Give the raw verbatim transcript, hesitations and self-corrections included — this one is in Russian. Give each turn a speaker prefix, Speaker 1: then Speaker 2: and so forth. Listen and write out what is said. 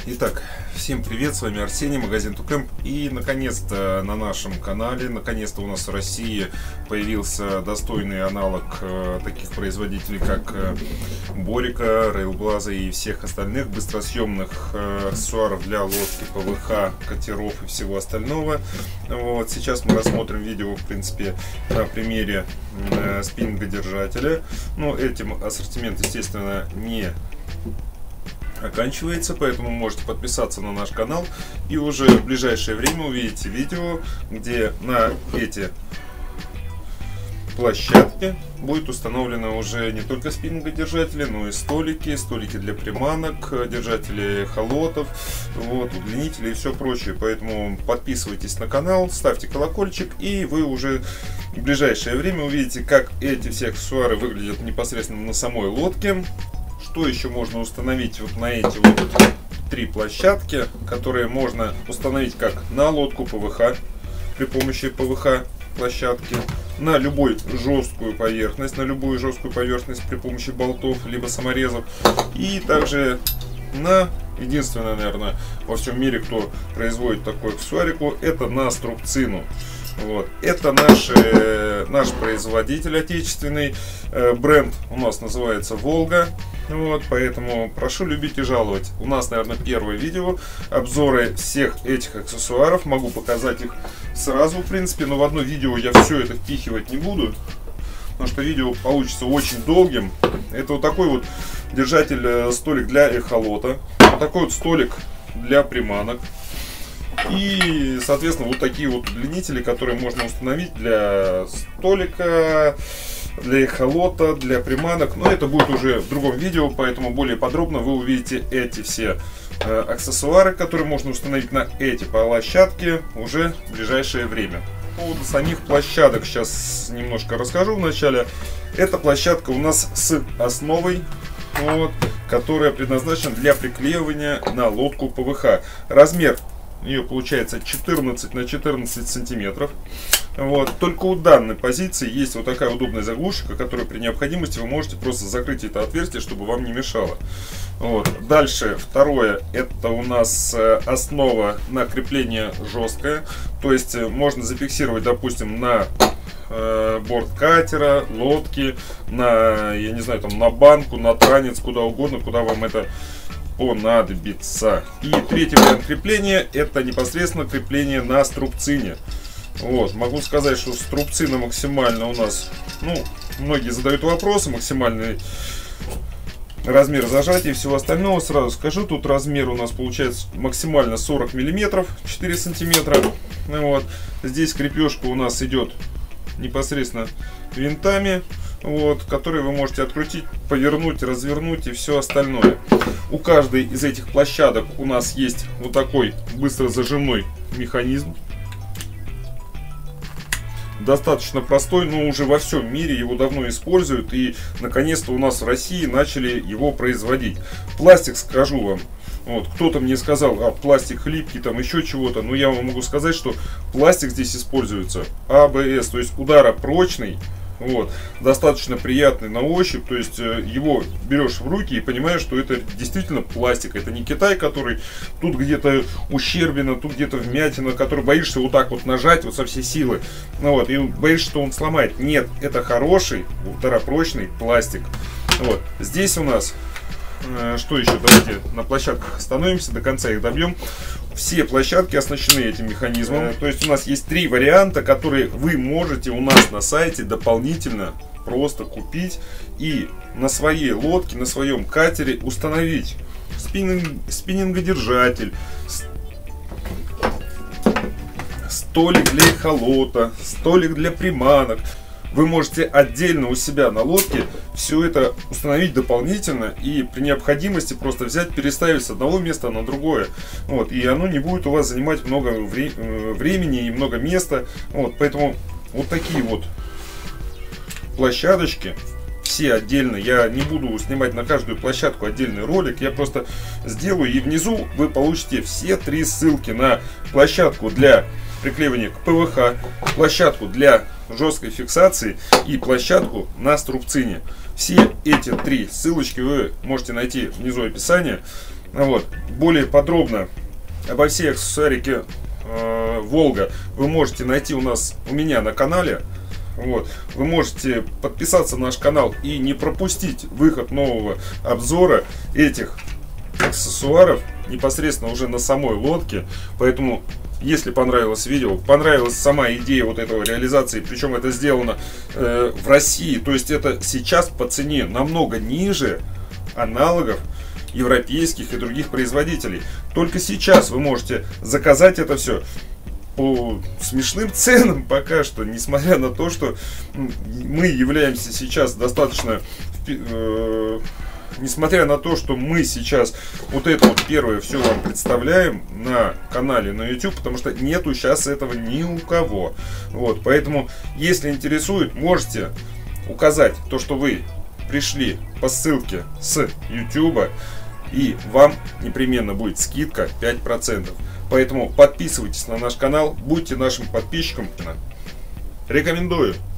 Speaker 1: Итак, всем привет, с вами Арсений, магазин Тукэмп. И наконец-то на нашем канале, наконец-то у нас в России появился достойный аналог э, таких производителей, как э, Борика, Рейлблаза и всех остальных быстросъемных э, аксессуаров для лодки, ПВХ, катеров и всего остального. Вот, сейчас мы рассмотрим видео, в принципе, на примере э, спиннинга-держателя. Но этим ассортимент, естественно, не оканчивается, поэтому можете подписаться на наш канал и уже в ближайшее время увидите видео, где на эти площадки будет установлено уже не только спиннингодержатели, но и столики, столики для приманок, держатели эхолотов, вот, удлинители и все прочее. Поэтому подписывайтесь на канал, ставьте колокольчик, и вы уже в ближайшее время увидите, как эти все аксессуары выглядят непосредственно на самой лодке. Что еще можно установить вот на эти вот три площадки, которые можно установить как на лодку ПВХ при помощи ПВХ площадки, на любую жесткую поверхность, на любую жесткую поверхность при помощи болтов либо саморезов, и также на, единственное, наверное, во всем мире, кто производит такую аксессуарику, это на струбцину. Вот. Это наш, э, наш производитель отечественный, э, бренд у нас называется Волга. Вот, поэтому прошу любить и жаловать. У нас, наверное, первое видео, обзоры всех этих аксессуаров. Могу показать их сразу, в принципе, но в одно видео я все это впихивать не буду, потому что видео получится очень долгим. Это вот такой вот держатель, э, столик для эхолота, вот такой вот столик для приманок. И, соответственно, вот такие вот удлинители, которые можно установить для столика, для эхолота, для приманок. Но это будет уже в другом видео, поэтому более подробно вы увидите эти все э, аксессуары, которые можно установить на эти площадки уже в ближайшее время. По поводу самих площадок сейчас немножко расскажу вначале. Эта площадка у нас с основой, вот, которая предназначена для приклеивания на лодку ПВХ. Размер ее получается четырнадцать на четырнадцать сантиметров. Вот. Только у данной позиции есть вот такая удобная заглушка, которую при необходимости вы можете просто закрыть это отверстие, чтобы вам не мешало. Вот. Дальше, второе, это у нас основа на крепление жесткое. То есть можно зафиксировать, допустим, на э, борт катера, лодки, на, я не знаю, там, на банку, на транец, куда угодно, куда вам это понадобится. И третий вариант крепления — это непосредственно крепление на струбцине. Вот, могу сказать, что струбцина максимально у нас, ну, многие задают вопросы, максимальный размер зажатия и всего остального. Сразу скажу, тут размер у нас получается максимально сорок миллиметров, четыре сантиметра. Вот. Здесь крепежка у нас идет непосредственно винтами, вот, которые вы можете открутить, повернуть, развернуть и все остальное. У каждой из этих площадок у нас есть вот такой быстрозажимной механизм. Достаточно простой, но уже во всем мире его давно используют, и наконец-то у нас в России начали его производить. Пластик, скажу вам, вот, кто-то мне сказал, а пластик хлипкий, там еще чего-то, но я вам могу сказать, что пластик здесь используется А Б С, то есть ударопрочный. Вот, достаточно приятный на ощупь, то есть э, его берешь в руки и понимаешь, что это действительно пластик. Это не Китай, который тут где-то ущербина, тут где-то вмятина, который боишься вот так вот нажать вот со всей силы, ну, вот, и боишься, что он сломает. Нет, это хороший ударопрочный пластик. Вот, здесь у нас э, что еще, давайте на площадках остановимся, до конца их добьем. Все площадки оснащены этим механизмом. То есть у нас есть три варианта, которые вы можете у нас на сайте дополнительно просто купить и на своей лодке, на своем катере установить. Спиннинг, спиннингодержатель, столик для эхолота, столик для приманок. Вы можете отдельно у себя на лодке все это установить дополнительно и при необходимости просто взять, переставить с одного места на другое. Вот, и оно не будет у вас занимать много вре времени и много места. Вот, поэтому вот такие вот площадочки, все отдельно. Я не буду снимать на каждую площадку отдельный ролик. Я просто сделаю, и внизу вы получите все три ссылки на площадку для приклеивания к ПВХ, площадку для жесткой фиксации и площадку на струбцине. Все эти три ссылочки вы можете найти внизу описания. Вот. Более подробно обо всей аксессуарике э, Волга вы можете найти у нас, у меня на канале. Вот. Вы можете подписаться на наш канал и не пропустить выход нового обзора этих аксессуаров непосредственно уже на самой лодке. Поэтому, если понравилось видео, понравилась сама идея вот этого реализации, причем это сделано э, в России, то есть это сейчас по цене намного ниже аналогов европейских и других производителей. Только сейчас вы можете заказать это все по смешным ценам пока что, несмотря на то, что мы являемся сейчас достаточно, э, несмотря на то, что мы сейчас вот это вот первое все вам представляем на канале на YouTube, потому что нету сейчас этого ни у кого. Вот, поэтому, если интересует, можете указать то, что вы пришли по ссылке с YouTube, и вам непременно будет скидка пять процентов. Поэтому подписывайтесь на наш канал, будьте нашим подписчиком. Рекомендую.